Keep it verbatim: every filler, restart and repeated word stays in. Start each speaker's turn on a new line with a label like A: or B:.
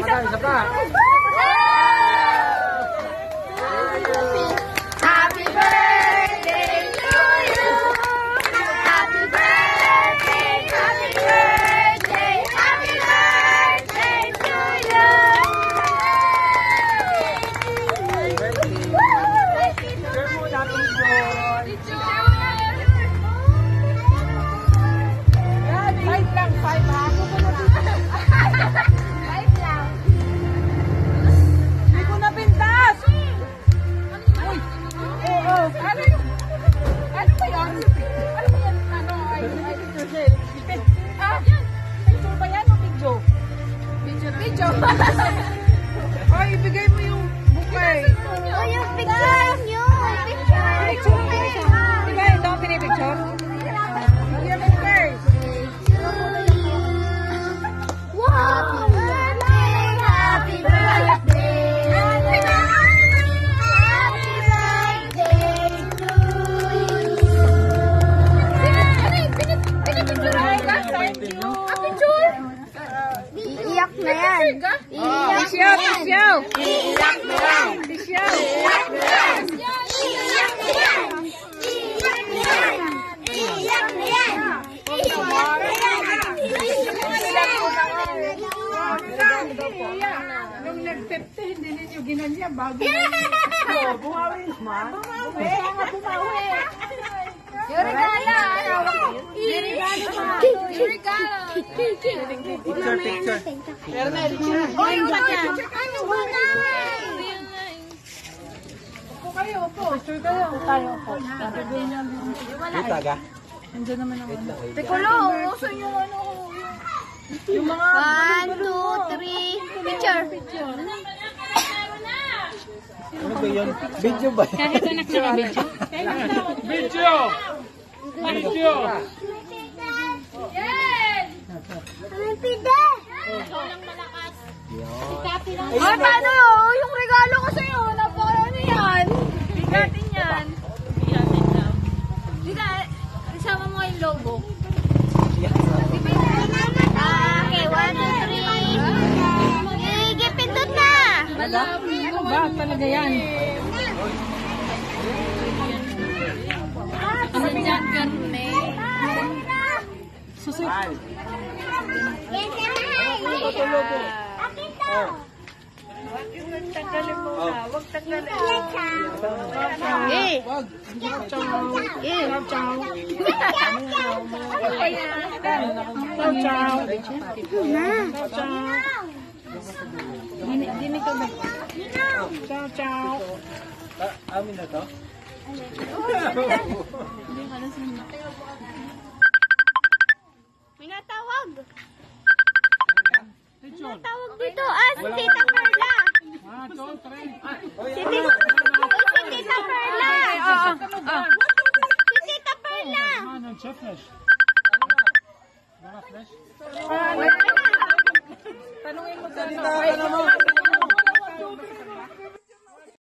A: pa, isa pa.
B: Happy birthday to you. Happy birthday, happy birthday, happy birthday to you.
C: Five lang, five ha.
B: Five lang.
C: Hindi ko napintas. Uy. Oo. Ano yung... Ano ba yan? Ano ba yan? Ano? Ay, ay, picture. Ah, picture ba yan o video? Video. Video. Ay, ibigay mo yung bouquet.
B: Oh, yung picture nyo. Picture.
C: Picture. Di ba ito ang pinipicture? Yung bouquet.
B: Wow! Happy birthday! Happy birthday! Happy birthday to you!
C: Pinipicture ka? Thank you.
B: Picture? Iiyak na yan. Iiyak
C: Tisyaw, tisyaw.
B: Iiyak na yan.
C: Tisyaw.
B: Iiyak na yan. Iiyak na yan. Iiyak na yan. Iiyak na yan. Iiyak na yan.
C: Nung nag-fifty, hindi ninyo ginanya bago. Bumawi naman. Bumawi. Bumawi.
B: Yung regalo, ano? Yung regalo ba? Yung regalo.
A: Picture, picture.
B: Oh, yung regalo. Ano ba na?
C: Upo kayo, upo. Picture kayo. Tayo, upo.
A: Kita ka?
C: Nandiyan naman ako.
B: Tekulo, uso yung ano.
C: Yung mga...
B: One, two, three. Picture.
A: Ano ba yun? Video ba?
D: Kahit anak na video.
A: Video! Video!
B: Happy day! Ay, paano? Yung regalo ko sa'yo, napaka ano yan? Bigatin yan. Bigatin. Isama mo yung logo. Ah, okay, one, two, three. Igipindot na!
C: Ano ba talaga yan?
D: Ano yan, karne?
C: Susunod.
B: Eh!
C: Wag.
B: Eh!
C: Ciao. Ciao. Ciao. Dini ka ba? Ciao, ciao.
A: Amin na to?
B: May natawag. May natawag dito. Ah, si Tita Perla.
A: One, two, three.
B: Si Tita, oh, si Tita Perla.
C: Ah,
B: Si Tita Perla.
A: Ano, chef flash? Mga flash?
C: Tanungin mo sa ano.